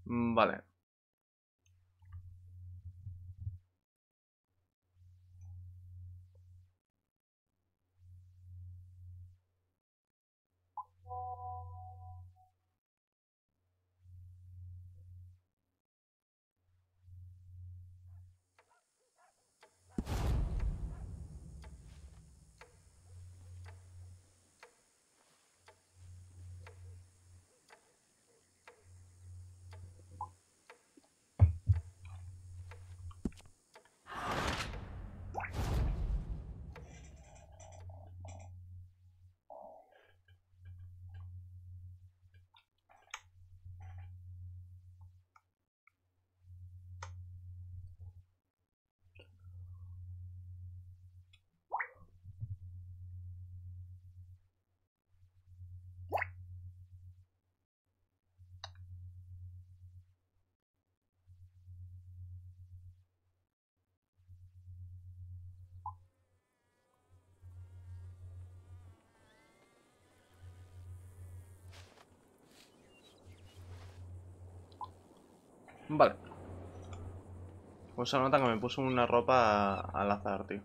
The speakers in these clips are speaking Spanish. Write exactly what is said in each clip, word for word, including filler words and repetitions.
Mm, Vale. Vale. Pues se nota que me puse una ropa al azar, tío.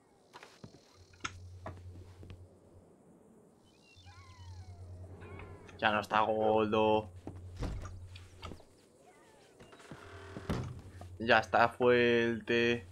Ya no está gordo. Ya está fuerte.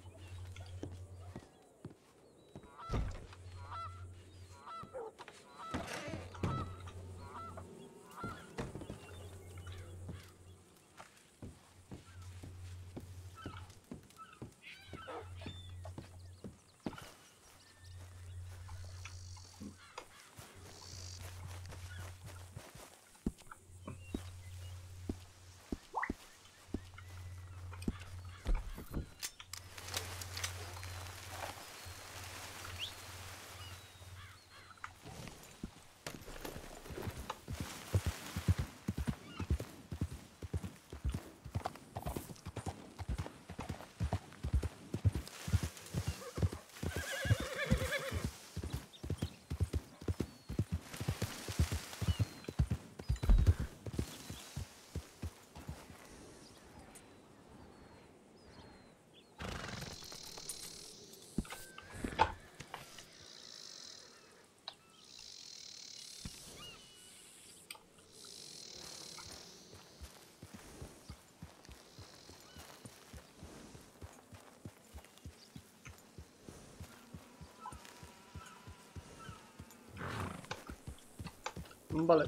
Vale.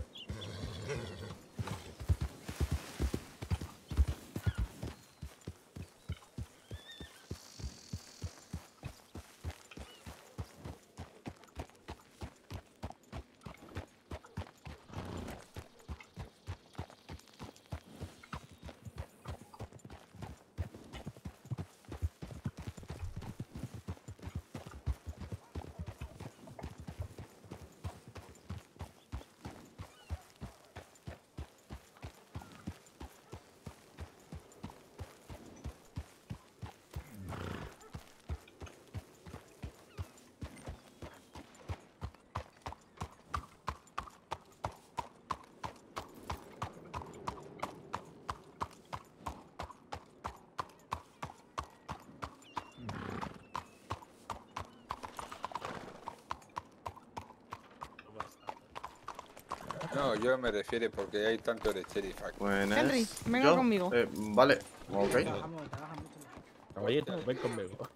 No, yo me refiero porque hay tanto de sheriff aquí. Buenas. Henry, venga ¿Yo? conmigo. Eh, vale. Ok. Caballero, ven conmigo.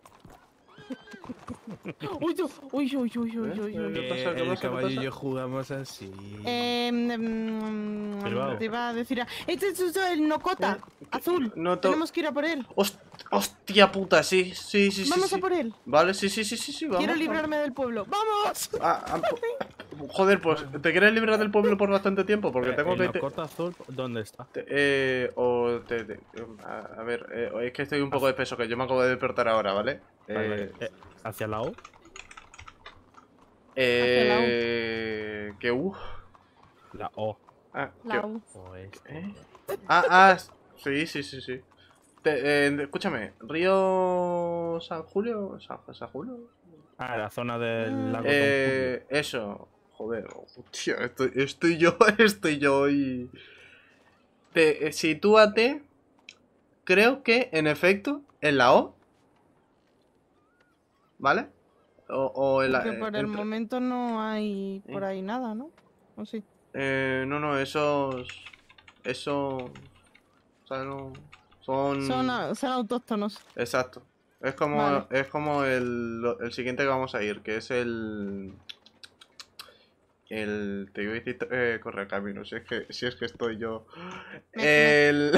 Uy, uy, uy, uy, uy, uy, ¿Eh? uy, ¿Qué uy. pasa? ¿Qué el pasa? ¿Qué caballo y pasa? yo jugamos así. Eh, mm, Bilbao. te iba a decir. Este es el Nocota, ¿Eh? azul. No to- Tenemos que ir a por él. Host- Hostia puta, sí, sí, sí, sí. Vamos sí. a por él. Vale, sí, sí, sí, sí, sí, vamos. Quiero vamos. librarme del pueblo. ¡Vamos! Ah, ah, po- joder, pues, ¿te quieres librar del pueblo por bastante tiempo? Porque Eh, tengo el que... te- Nocota azul, ¿dónde está? te- eh, o te, te- a, a ver, eh, es que estoy un poco de peso, que yo me acabo de despertar ahora, ¿vale? Vale, vale. Eh, Eh, ¿Hacia la O? Hacia la U. eh, que uh. La O. Ah, La que- U. Oeste. ¿eh? Ah, ah, sí, sí, sí, sí. Te- eh, escúchame, Río San Julio, San, San Julio. Ah, la zona del lago Eh, eso, joder, hostia, estoy, estoy yo, estoy yo y... te, eh, sitúate, creo que en efecto, en la O, ¿vale? O, o en la... Porque por el entre- momento no hay por Sí. ahí nada, ¿no? ¿O sí? Eh, no, no, esos... Eso... O sea, no... Son... Son, a- son autóctonos. Exacto. Es como, Vale. es como el, lo- el siguiente que vamos a ir, que es el... El... Te iba a decir eh, Correcaminos, si es que, si es que estoy yo... El...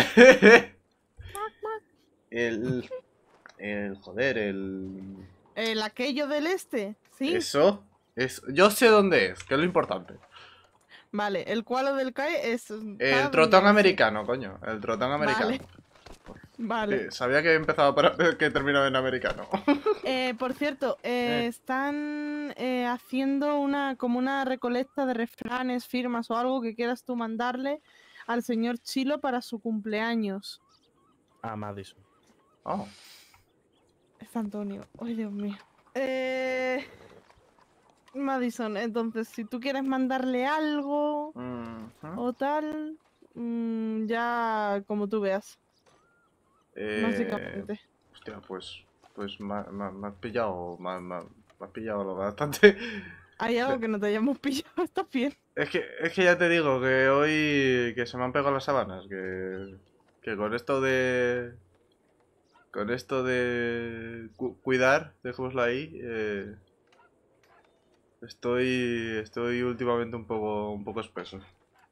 el... El... Joder, el... El aquello del este, ¿sí? Eso... Es, yo sé dónde es, que es lo importante. Vale, el cualo del C A E es... El trotón americano, coño. El trotón americano. Vale. Vale. Sí, sabía que empezaba para que terminaba en americano. Eh, por cierto, eh, Eh. están eh, haciendo una como una recolecta de refranes, firmas o algo que quieras tú mandarle al señor Chilo para su cumpleaños. A Madison. Oh. Es Antonio. Ay, Dios mío. Eh... Madison, entonces, si tú quieres mandarle algo Ujú. o tal, mm, ya como tú veas, Eh, básicamente. hostia, pues. Pues me, me- me has pillado. Me, me- me has pillado lo bastante. Hay algo que no te hayamos pillado, está bien. Es que, es que ya te digo que hoy. Que se me han pegado las sábanas. Que. Que con esto de. Con esto de. cu- cuidar, dejémoslo ahí. Eh, estoy. Estoy últimamente un poco. Un poco espeso.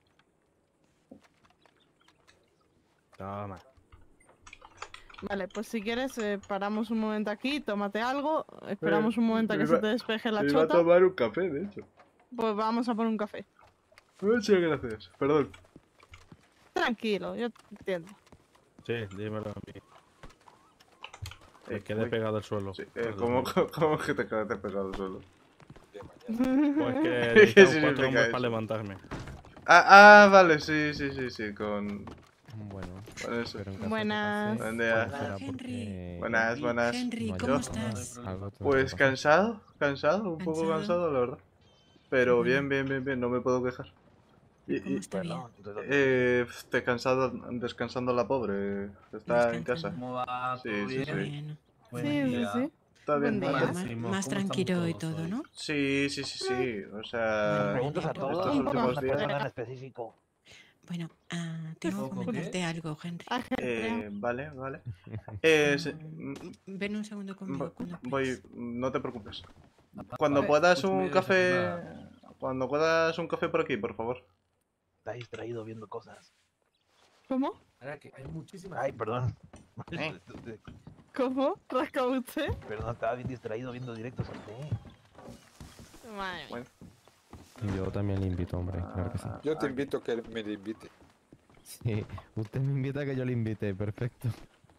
Toma. Vale, pues si quieres, eh, paramos un momento aquí, tómate algo, esperamos un momento a que me iba- se te despeje la Me iba a chota, tomar un café, de hecho. pues vamos a poner un café. Muchas gracias. Perdón. Tranquilo, yo te entiendo. Sí, dímelo a mí. Me Eh, quedé uy, pegado al suelo. sí, eh, ¿cómo, cómo que te quedaste pegado solo? De mañana. Pues que ¿Qué necesitaba significa cuatro hombres eso? para levantarme. Ah, ah, vale, sí, sí, sí, sí, con, Bueno, con eso. pero en caso Buenas. de que Buen pase, día. será Henry. porque Buenas, buenas. Henry, no ¿cómo haya estás? algo que Pues pase. cansado, cansado, un poco ¿Cansado? cansado, la verdad. Pero Bueno. bien, bien, bien, bien, no me puedo quejar. Y, ¿Cómo y, está bien? eh, descansado, descansando la pobre. Está en casa. Descansando. ¿Cómo va? Sí, ¿Todo sí, bien? sí. Bueno, Buen Sí, sí, día. sí. Está bien, Buen ¿no? día. más, Máximo, más ¿cómo tranquilo y estamos todo, todos ¿no? Sí, sí, sí, sí. O sea, Preguntas a estos todos, últimos ¿no? días. Persona en específico. Bueno, ah, tengo que ¿Poco qué? comentarte algo, Henry. Ajetreado. Eh, vale, vale. Eh, Ah, se- mm, ven un segundo conmigo Vo- cuando Voy, puedas. no te preocupes. Ah, Cuando vale, puedas escucho un medio café, desafinada. cuando puedas un café por aquí, por favor. Está distraído viendo cosas. ¿Cómo? Ahora que hay muchísimas. Ay, perdón. Eh. ¿Cómo? ¿Rasca usted? Perdón, estaba bien distraído viendo directos. Sí. Madre mía. Bueno. Y yo también le invito, hombre, claro que sí. Yo te Ah, invito a que me le invite. Sí, usted me invita a que yo le invite, perfecto.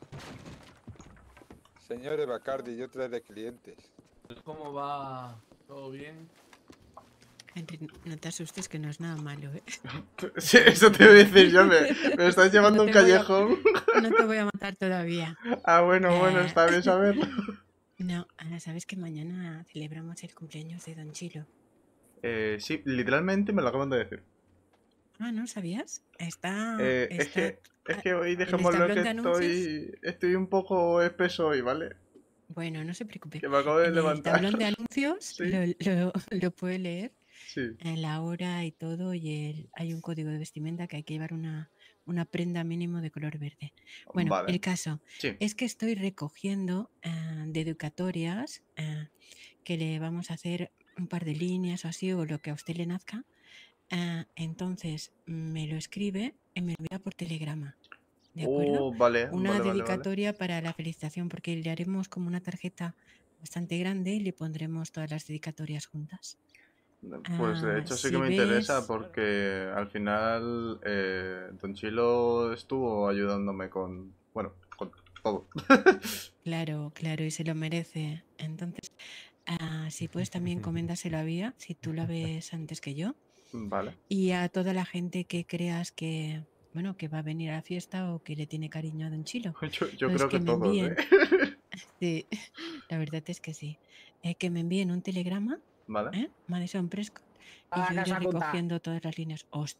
Señores Bacardi, yo traeré clientes. ¿Cómo va? ¿Todo bien? Henry, no te asustes que no es nada malo, ¿eh? Sí, eso te voy a decir yo, me, me estás llevando a No un te voy a- callejón. No te voy a matar todavía. Ah, bueno, bueno, Eh. está bien saberlo. No, ah, sabes que mañana celebramos el cumpleaños de Don Chilo. Eh, sí, literalmente me lo acaban de decir. Ah, ¿no sabías? Está... Eh, es está- que, es que hoy el dejémoslo que tablón de estoy, estoy un poco espeso hoy, ¿vale? Bueno, no se preocupe. Que me acabo de En el levantar. tablón de anuncios Sí. lo, lo- lo puede leer Sí. en la hora y todo, y el- hay un código de vestimenta que hay que llevar una, una prenda mínimo de color verde. Bueno, Vale. el caso Sí. es que estoy recogiendo ah, dedicatorias ah, que le vamos a hacer un par de líneas o así, o lo que a usted le nazca. Ah, entonces me lo escribe y me lo envía por telegrama. ¿De acuerdo? Oh, vale, Una vale, vale, vale. dedicatoria para la felicitación, porque le haremos como una tarjeta bastante grande y le pondremos todas las dedicatorias juntas. Pues de Ah, hecho sí si que me interesa ves- porque al final eh, Don Chilo estuvo ayudándome con, bueno, con todo. Claro, claro, y se lo merece. Entonces, ah, si puedes también coméndaselo a Vía, si tú la ves antes que yo, Vale. y a toda la gente que creas que, bueno, que va a venir a la fiesta o que le tiene cariño a Don Chilo. Yo, yo Pues creo que que me todos, envíen. ¿eh? Sí, la verdad es que sí. Eh, que me envíen un telegrama, Vale. ¿eh? Madison Prescott, y Ah, yo no iré se apunta. recogiendo todas las líneas. Hostia,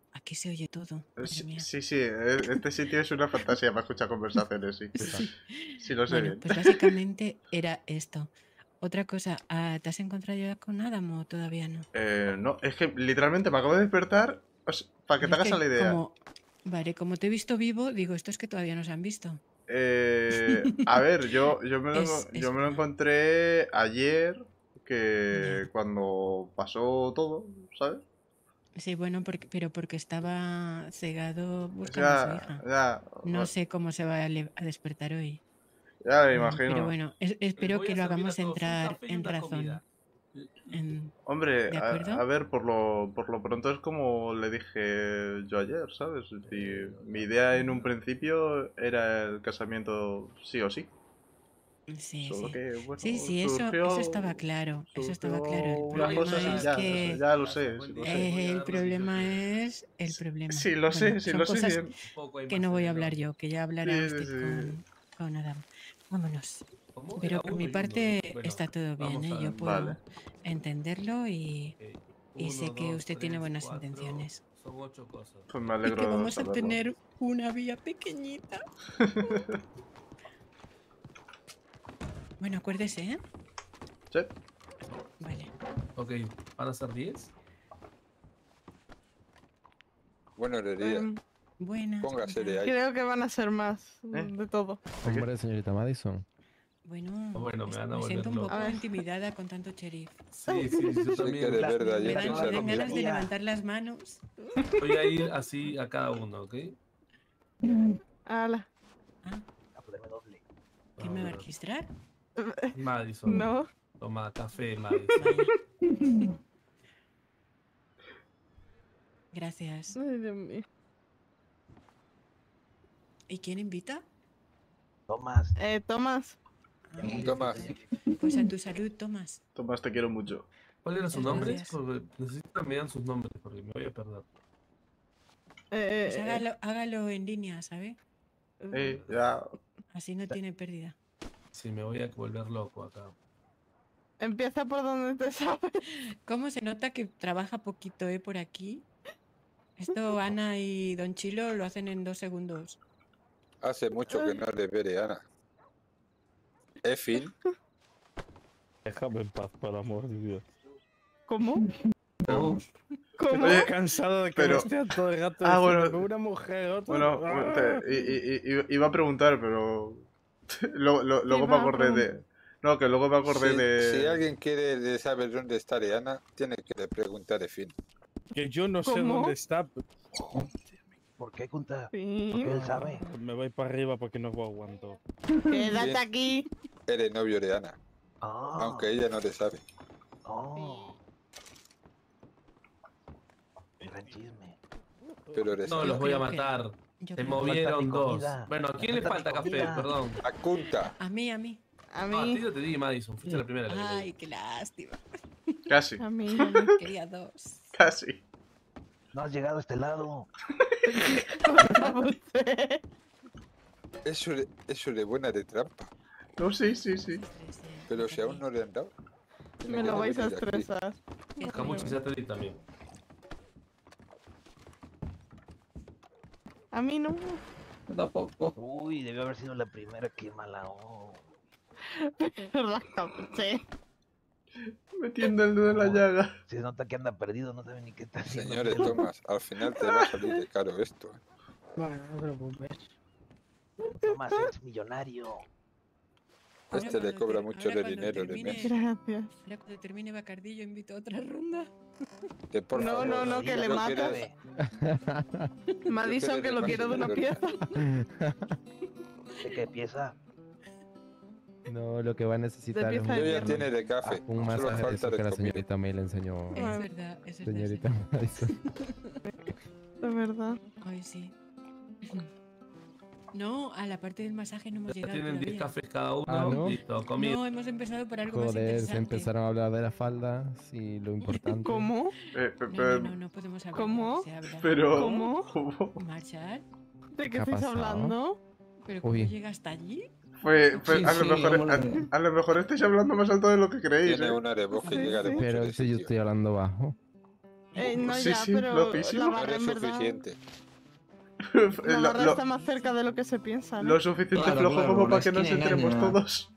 aquí se oye todo. Madre Sí, mía. sí, sí, e- este sitio es una fantasía para escuchar conversaciones, sí. Sí. Sí, lo sé Bueno, bien. pues básicamente era esto. Otra cosa, ah, ¿te has encontrado ya con Adam o todavía no? Eh, no, es que literalmente me acabo de despertar, o sea, para que te Pero es hagas a la que idea. Como, vale, como te he visto vivo, digo, esto es que todavía no se han visto. Eh, a ver, yo, yo, me lo, Es- es yo me lo broma. encontré ayer, que cuando pasó todo, ¿sabes? Sí, bueno, porque, pero porque estaba cegado O buscando a su sea, hija. ya, No sé cómo se va a, le- a despertar hoy. ya me Mm, imagino. Pero bueno, es- Les espero voy que a lo servir a hagamos todos un entrar café y en una razón. comida. En- Hombre, ¿De a, acuerdo? a ver, por lo, por lo pronto es como le dije yo ayer, ¿sabes? Es decir, mi idea en un principio era el casamiento sí o sí. Sí, Solo sí. que, bueno, Sí, sí, eso, surgió, eso estaba claro. Eso estaba claro. El surgió una problema cosa así, es ya, que ya lo sé, sí lo sé. eh, Voy a el darle problema dieciocho. es el problema. Sí, lo sé, Bueno, sí son lo sé cosas bien. Poco hay que más no voy en a el hablar horno. yo, que ya hablará Sí, sí, usted sí. con, con Adam. Vámonos. ¿Cómo? Pero Era por uno mi y uno. parte Bueno, está todo bien, vamos ¿eh? a Yo ver. puedo Vale. entenderlo y, Ok. y Uno, sé que dos, usted tiene tres, buenas cuatro. intenciones. Son ocho cosas. Pues me Y que alegro vamos a saberlo. tener una vía pequeñita. Bueno, acuérdese, ¿eh? Sí. Vale. Ok, ¿van a ser diez? Bueno, le diría, Em, Buenas. póngase de hola. ahí. creo que van a ser más ¿Eh? de todo. Hombre, señorita Madison. Bueno, Bueno, me es- van a me siento un volver poco loco. intimidada con tanto sheriff. Sí, sí, yo Sí, también. que de verdad, Me yo dan, pienso me lo dan ganas de mismo. levantar las manos. Voy a ir así a cada uno, ¿ok? Ala. Ah, A ponerme doble. ¿quién me va a registrar? Madison. No. Toma, café, Madison. Vaya. Gracias. Ay, Dios mío. ¿Y quién invita? Tomás. Eh, Tomás. Ah, Tomás. pues a tu salud, Tomás. Tomás, te quiero mucho. ¿Cuál era su Muchas nombre? gracias. Porque necesito que me digan sus nombres porque me voy a perder. Eh, Pues eh, hágalo, hágalo en línea, ¿sabe? Eh, ya. Así no tiene pérdida. Sí, me voy a volver loco acá. Empieza por donde te sabes. ¿Cómo se nota que trabaja poquito, eh, por aquí? Esto Ana y Don Chilo lo hacen en dos segundos. Hace mucho que no le veré, Ana. ¿Es fin? Déjame en paz, por amor de Dios. ¿Cómo? Oh, ¿Cómo? Oye, cansado de que pero- me estén todo el rato Ah, diciendo bueno. una mujer, otra. Bueno, ¡Ah! te- i- i- i- iba a preguntar, pero luego, lo- luego me iba a acordé de... No, que luego me acordé Si, de... si alguien quiere de saber dónde está Ana, tiene que le preguntar de fin. Que yo no sé ¿Cómo? dónde está. ¿Por qué, Kunta? Sí. Porque él sabe. Me voy para arriba porque no aguanto. Quédate Bien. aquí. Eres novio de Ana, Ah, aunque ella no le sabe. Oh. Gran chisme. Pero le no, sabe. los voy a creo que- matar. Yo Se creo que- movieron mi dos. comida. Bueno, ¿a quién le Falta mi falta café? comida. Perdón. Acunta. A mí, a mí. A No, a ti mí. yo te di, Madison. Fuiste la primera. que le Ay, di. qué lástima. Casi, A mí. A mí. Quería dos. casi. No has llegado a este lado. Usted. Eso de, eso de buena de trampa. No, sí, sí, sí. Pero si aún no le han dado. tiene Me que lo vais a venir aquí. estresar. Camucho, ya te di también. A mí no. Tampoco. Uy, debió haber sido la primera. Qué mala. Oh. La capuché. Metiendo el dedo en la llaga. Se nota que anda perdido, no sabe ni qué está haciendo. Señores, Tomás, al final te va a salir de caro esto. ¿eh? Bueno, no te preocupes. Tomás, eres millonario. Ahora Este le cuando cobra ter- mucho ahora de cuando dinero de termine- mes. Gracias. Ahora cuando termine Bacardillo invito a otra ronda. Que por No, favor, no, no, que yo le quiero- matas. Madison quiero que lo más quiero de una dinero. pieza. ¿De qué pieza? No, lo que va a necesitar es pieza un, Yo ya Pierna. tiene de café. un Solo masaje de falta eso de que la comida. señorita May le enseñó. Es Vale. verdad, es verdad. Señorita sí. Madison. De verdad. Ay, sí. No, a la parte del masaje no hemos Ya llegado tienen diez todavía. cafés cada uno. Ah, ¿no? Listo, comida. No, hemos empezado por algo más Joder, se interesante. empezaron a hablar de las faldas y lo importante. ¿Cómo? Eh, pe- No, pe- no, no, no podemos hablar. ¿Cómo? Se habla. Pero... ¿Cómo? ¿Cómo? Marchar. ¿De ¿Qué qué ha estáis pasado? hablando? ¿Pero cómo Uy. llega hasta allí? Fue, fue- Sí, a, lo sí, mejor, vamos a a, ver. a lo mejor estáis hablando más alto de lo que creéis. Tiene ¿eh? una de voz que Sí, llega de sí. mucho Pero de si yo sitio. estoy hablando bajo. Eh, no, Sí, ya, sí, pero loquísimo. la No barra es en verdad... suficiente. La lo, barra lo- está más cerca de lo que se piensa, ¿no? lo suficiente Claro, flojo claro, como la para que nos esquina entremos engaña. todos.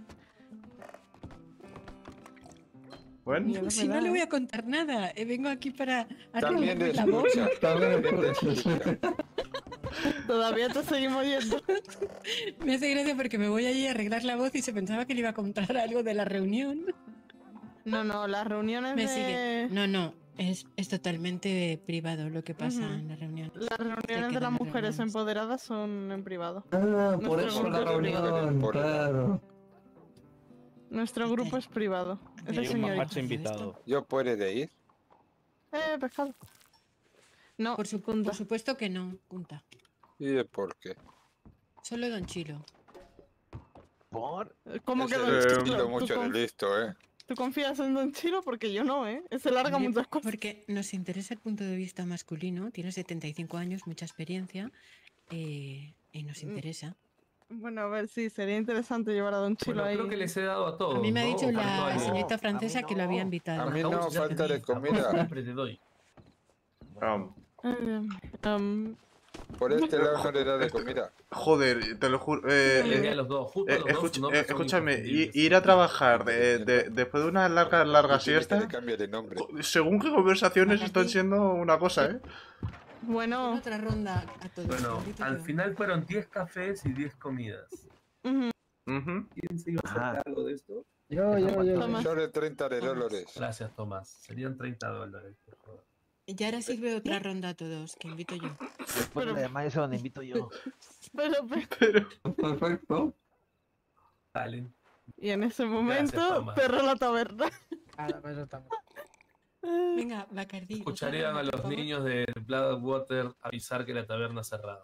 Bueno, Miedo Si me no da, le voy ¿eh? a contar nada, eh, vengo aquí para También arreglarme la voz. escucha. También También escucha. escucha. Todavía te seguimos yendo. Me hace gracia porque me voy allí a arreglar la voz y se pensaba que le iba a contar algo de la reunión. No, no, las reuniones Me de... sigue. No, no, es, es totalmente privado lo que pasa Ujú. en las reuniones. Las reuniones de quedan las las mujeres reuniones. empoderadas son en privado. Ah, por Nuestro eso grupo la es privado. reunión, Por- claro. Nuestro Ok. grupo es privado. Es de Y un señorita. mapache invitado. Yo puede de ir. Eh, pescado. No, Por, su- punta. por supuesto que no, punta. ¿Y de por qué? Solo Don Chilo. ¿Por? ¿Cómo Ese que Eh, Don es Chilo? Chilo ¿Tú, mucho de con- listo, ¿eh? tú confías en Don Chilo? Porque yo no, ¿eh? Se larga Hombre, muchas cosas. Porque nos interesa el punto de vista masculino. Tiene setenta y cinco años, mucha experiencia. eh, y nos Mm. interesa. Bueno, a ver, sí, sería interesante llevar a Don Chilo Bueno, ahí. creo que les he dado a todos. A mí me ha ¿no? dicho ¿O faltó la alguien? señorita a mí francesa que lo había no. invitado. A mí no Raúl, ya te falta de di, tampoco comida. Siempre te doy. um, Eh, um, Por este lado no le da de comida. joder, te lo juro. Eh, Le di a eh, los dos, justo a eh, los dos, escucha- sus nombres eh, son escúchame, i- inconfundibles. ir a trabajar de- de- después de una larga, larga Y tiene que siesta. le cambie de nombre. Según qué conversaciones Para están ti. siendo una cosa, ¿eh? bueno, Otra ronda a todos. Bueno, ahorita al yo. final fueron diez cafés y diez comidas. ujú, Ujú. ¿Quién se iba a Ajá. hacer cargo de esto? Yo, yo, yo. Toma. Sobre treinta de dólares. Gracias, Tomás. Serían treinta dólares. Por favor. Y ahora sirve otra ronda a todos, que invito yo. Después Pero- de la llamada esa donde invito yo. pero, pero- Pero, Perfecto. Dale. y en ese Gracias, momento, Tomás. perro la taberna. Ahora, pues, eso estamos. Venga, Bacardí. otra Escucharían a ronda, por los favor. niños de Bloodwater avisar que la taberna ha cerrado.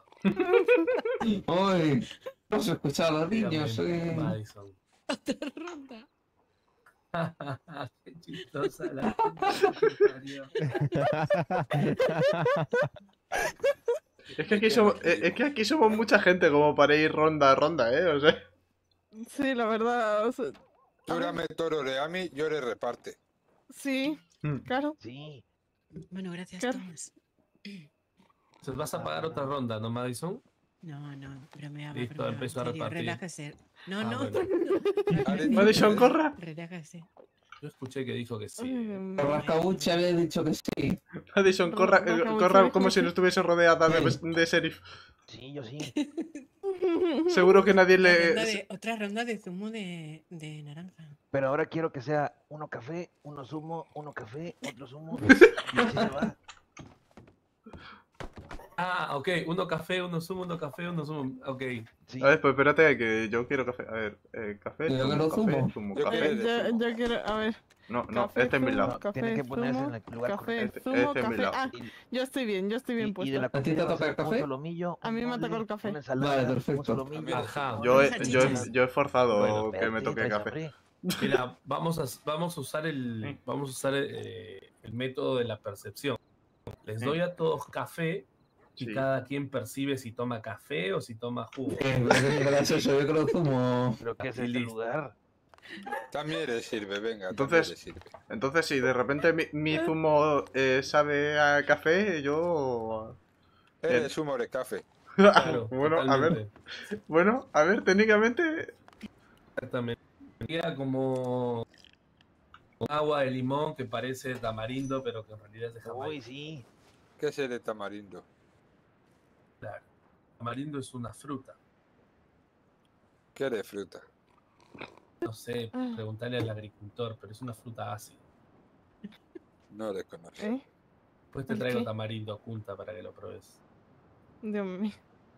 Uy, no se escucha a los niños, Dígame, eh. Madison. Otra ronda. Qué chistosa la gente que parió. es que aquí somos, eh, es que aquí somos mucha gente como para ir ronda a ronda, ¿eh? O sea, Sí, la verdad, o sea, Tú dame toro de Ami, yo le reparte. sí, Mm. claro. Sí. Bueno, gracias, Claro. Tomás. Entonces vas a pagar otra ronda, ¿no, Madison? No, no, bromeaba, Listo, bromeaba, empezó a en serio, repartir. relájese. No, Ah, no, bueno. Ale- Madison, corra. relájese. Yo escuché que dijo que sí. Mm, El Rascabuche había dicho que sí. Madison, corra, eh, Rafa, corra mucho como si mejor. no estuviese rodeada de, de sheriff. Sí, yo sí. Seguro que nadie Otra ronda le... de, otra ronda de zumo de, de naranja. Pero ahora quiero que sea uno café, uno zumo, uno café, otro zumo. Y así se va. Ah, ok. Uno café, uno zumo, uno café, uno zumo. Ok. Sí. A ver, pues espérate, que yo quiero café. A ver, eh, café, Yo zumo, quiero café, zumo. zumo, Yo café. quiero- Eh, yo, yo quiero, a ver. No, no, Café, este es mi zumo, lado. No, café, tiene que ponerse zumo, en el lugar café, correcto. Este- zumo, este es mi café. lado. Ah, yo estoy bien, yo estoy bien Y, y puesto. de la ¿A ti te comida va a toca ser el café? un solomillo, A mí un me tocó mole, el café. una ensalada, Vale, un perfecto. solomillo, Ajá. un Yo mole, he, Salchichas. yo, he, ensalada. yo he forzado Bueno, que me Sí, toque traes café. hambre. Mira, vamos a, vamos a usar el, vamos a usar eh, el método de la percepción. Les doy a todos café y Sí. cada quien percibe si toma café o si toma jugo. Eh, es gracioso, yo creo zumo. Pero ¿qué es Y este listo. lugar? También le sirve, venga. Entonces- también le sirve. Entonces, si de repente mi, mi zumo eh, sabe a café, yo... Eh, Bien. zumo de café. Claro, bueno, a ver, totalmente. bueno, a ver, técnicamente... Exactamente. Sería como agua de limón que parece tamarindo, pero que en realidad es de Uy, Jamaica. sí. ¿Qué es el de tamarindo? Claro. Tamarindo es una fruta. ¿Qué de fruta? No sé, Ah. preguntarle al agricultor, pero es una fruta ácida. No le conozco. ¿Eh? Después te ¿El traigo qué? tamarindo oculta para que lo pruebes. Dios mío.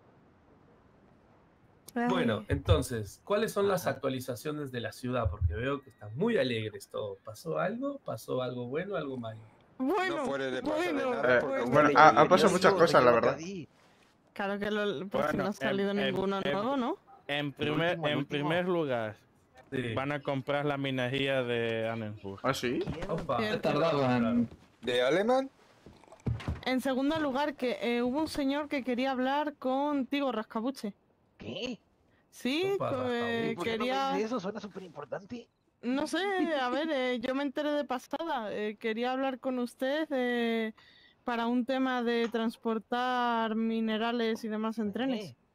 Bueno, entonces, ¿cuáles son las Ajá. actualizaciones de la ciudad? Porque veo que están muy alegres todos. ¿Pasó algo? ¿Pasó algo bueno? ¿Algo malo? Bueno, No puede de pasar de bueno, nada Eh, porque bueno. bueno, está ha- lloviendo. han pasado muchas cosas, la verdad. Claro que lo, pues Bueno, no ha salido em- em- ninguno em- nuevo, ¿no? En primer, último, el en último. primer lugar, Sí. van a comprar la minería de Annenburg. ¿Ah, sí? Opa. Bien. Tardaban. ¿De alemán? En segundo lugar, que eh, hubo un señor que quería hablar contigo, Rascabuche. ¿Qué? Sí, Opa, co- eh, Rascabuche. ¿Por qué no me quería... dices eso? Suena súper importante. No sé, a ver, eh, yo me enteré de pasada. eh, quería hablar con usted eh, para un tema de transportar minerales y demás en trenes.